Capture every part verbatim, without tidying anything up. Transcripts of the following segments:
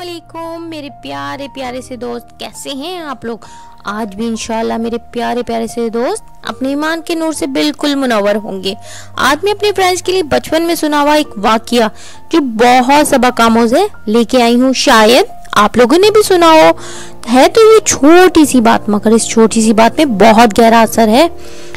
अस्सलामुअलैकुम मेरे प्यारे प्यारे से दोस्त, कैसे हैं आप लोग। आज भी इंशाल्लाह मेरे प्यारे प्यारे से दोस्त अपने ईमान के नूर से बिल्कुल मुनव्वर होंगे। आज मैं अपने फ्रेंड्स के लिए बचपन में सुना हुआ एक वाकया जो बहुत सबक आमोज है लेके आई हूँ। शायद आप लोगों ने भी सुना हो। है तो ये छोटी सी बात, मगर इस छोटी सी बात में बहुत गहरा असर है।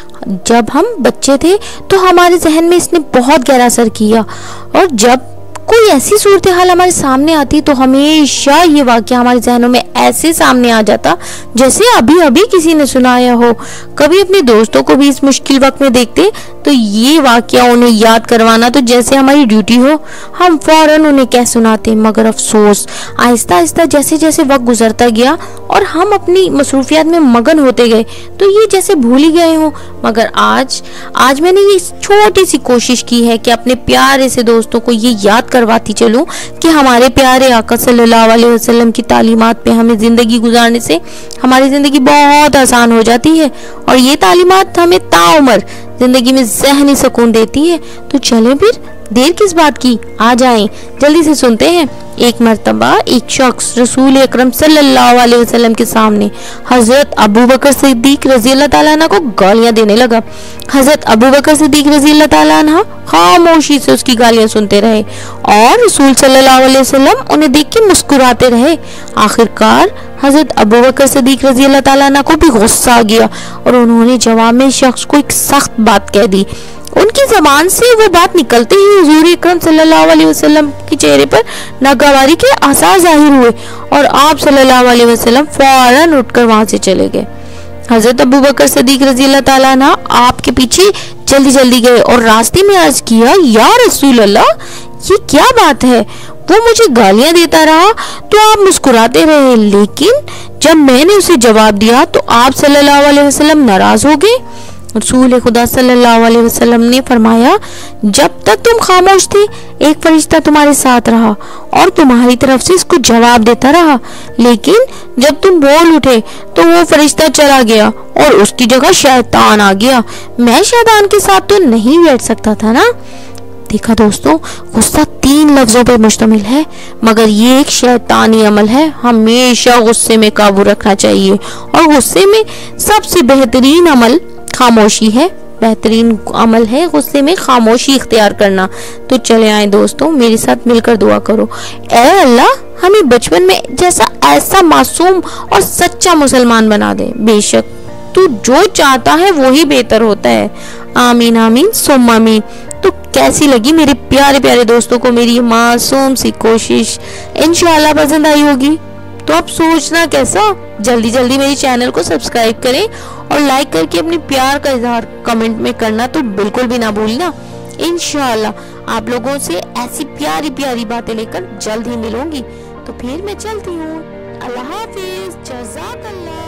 जब हम बच्चे थे तो हमारे जहन में इसने बहुत गहरा असर किया, और जब कोई ऐसी सूरत हाल हमारे सामने आती तो हमेशा ये वाकया हमारे जहनों में ऐसे सामने आ जाता जैसे अभी अभी किसी ने सुनाया हो। कभी अपने दोस्तों को भी इस मुश्किल वक्त में देखते तो ये वाकया उन्हें याद करवाना तो जैसे हमारी ड्यूटी हो, हम फौरन उन्हें कह सुनाते। मगर अफसोस, आहिस्ता आहिस्ता जैसे जैसे वक्त गुजरता गया और हम अपनी मसरूफियात में मगन होते गए तो ये जैसे भूल ही गए हो। मगर आज आज मैंने ये छोटी सी कोशिश की है कि अपने प्यारे से दोस्तों को ये याद करवाती चलूं कि हमारे प्यारे आका सल्लल्लाहु अलैहि वसल्लम की तालीमात पे हमें ज़िंदगी गुजारने से हमारी ज़िंदगी बहुत आसान हो जाती है, और ये तालीमात हमें ताउम्र ज़िंदगी में ज़हनी सुकून देती है। तो चलें फिर, देर किस बात की, आ जाएं, जल्दी से सुनते हैं। एक मर्तबा एक शख्स रसूल अकरम सल्लल्लाहु अलैहि वसल्लम के सामने हजरत अबू बकर सिद्दीक रज़ी अल्लाह ताला अन्हु को गालियां देने लगा। हजरत अबू बकर सिद्दीक रज़ी अल्लाह ताला अन्हु खामोशी से उसकी गालियां सुनते रहे और रसूल सल्लल्लाहु अलैहि वसल्लम उन्हें देख के मुस्कुराते रहे। आखिरकार हजरत अबू बकर सिद्दीक रज़ी अल्लाह ताला अन्हु को भी गुस्सा आ गया और उन्होंने जवाब में शख्स को एक सख्त बात कह दी। उनकी जबान से वो बात निकलते ही हुजूर अकरम सल्लल्लाहु अलैहि वसल्लम के चेहरे पर नागवारी के आसार जाहिर हुए और आप सल्लल्लाहु अलैहि वसल्लम फौरन उठकर वहां से चले गए। हजरत अबू बकर सिद्दीक रज़ी अल्लाह ताला अन्हु आपके पीछे जल्दी जल्दी गए और रास्ते में अर्ज किया, या रसूल अल्लाह, ये क्या बात है। वो मुझे गालियां देता रहा तो आप मुस्कुराते रहे, लेकिन जब मैंने उसे जवाब दिया तो आप सल्लल्लाहु अलैहि वसल्लम नाराज हो गए। रसूल खुदा सल्लल्लाहु अलैहि वसल्लम ने फरमाया, जब तक तुम खामोश थे एक फरिश्ता तुम्हारे साथ रहा और तुम्हारी तरफ से इसको जवाब देता रहा, लेकिन जब तुम बोल उठे तो वो फरिश्ता चला गया और उसकी जगह शैतान आ गया। मैं शैतान के साथ तो नहीं बैठ सकता था ना। देखा दोस्तों, गुस्सा तीन लफ्जों पर मुश्तमिल है, मगर ये एक शैतानी अमल है। हमेशा गुस्से में काबू रखना चाहिए, और गुस्से में सबसे बेहतरीन अमल खामोशी है। बेहतरीन अमल है गुस्से में खामोशी इख्तियार करना। तो चले आए दोस्तों, मेरे साथ मिलकर दुआ करो, ऐ अल्लाह हमें बचपन में जैसा ऐसा मासूम और सच्चा मुसलमान बना दे। बेशक तू जो चाहता है वो ही बेहतर होता है। आमीन आमीन सुम्मा आमीन। तो कैसी लगी मेरे प्यारे प्यारे दोस्तों को मेरी मासूम सी कोशिश? इंशाल्लाह पसंद आई होगी। तो अब सोचना कैसा, जल्दी जल्दी मेरे चैनल को सब्सक्राइब करें और लाइक करके अपने प्यार का इजहार कमेंट में करना तो बिल्कुल भी ना भूलना। इंशाल्लाह आप लोगों से ऐसी प्यारी प्यारी बातें लेकर जल्द ही मिलूंगी। तो फिर मैं चलती हूँ। अल्लाह हाफिज, जज़ाकल्लाह।